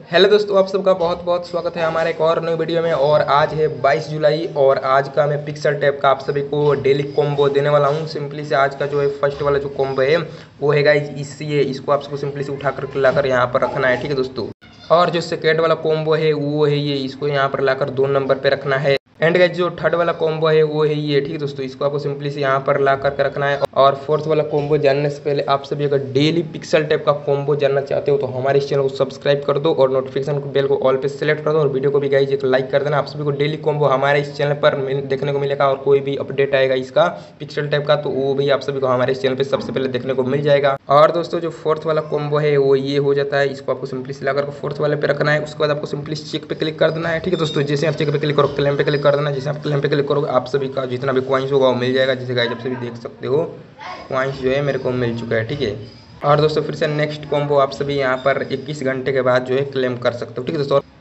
Hello दोस्तों, आप सबका बहुत बहुत स्वागत है हमारे एक और नई वीडियो में। और आज है 22 जुलाई और आज का मैं पिक्सल टैप का आप सभी को डेली कॉम्बो देने वाला हूं। सिंपली से आज का जो है फर्स्ट वाला जो कॉम्बो है वो है गाइस इसको आप सबको सिंपली से उठा कर लाकर यहाँ पर रखना है, ठीक है दोस्तों। और जो सेकेंड वाला कॉम्बो है वो है ये, इसको यहाँ पर लाकर 2 नंबर पे रखना है। एंड गाइस जो थर्ड वाला कॉम्बो है वो है ये, ठीक है दोस्तों। इसको आपको सिंपली से यहाँ पर ला करके रखना है। और फोर्थ वाला कॉम्बो जानने से पहले आप सभी अगर डेली पिक्सल टैप का कॉम्बो जानना चाहते हो तो हमारे इस चैनल को सब्सक्राइब कर दो और नोटिफिकेशन बेल को ऑल पे सेलेक्ट कर दो और वीडियो को भी गाइस एक लाइक कर देना। आप सभी को डेली कॉम्बो हमारे इस चैनल पर देखने को मिलेगा और कोई भी अपडेट आएगा इसका पिक्सल टैप का तो वो भी आप सभी को हमारे इस चैनल पर सबसे पहले देखने को मिल जाएगा। और दोस्तों जो फोर्थ वाला कॉम्बो है वो ये हो जाता है। इसको आपको सिंपली से लाकर फोर्थ वाले पे रखना है। उसके बाद आपको सिंपली चेक पे क्लिक कर देना है, ठीक है दोस्तों। जैसे आप चेक पे क्लिक करो, क्लेम पे क्लिक कर देना। जैसे आप क्लेम पे क्लिक करोगे आप सभी का जितना भी कॉइन्स होगा वो मिल जाएगा। जैसे गाइस आप सभी देख सकते हो कॉइन्स जो है मेरे को मिल चुका है, ठीक है। और दोस्तों फिर से नेक्स्ट कॉम्बो आप सभी यहाँ पर 21 घंटे के बाद जो है क्लेम कर सकते हो, ठीक है दोस्तों।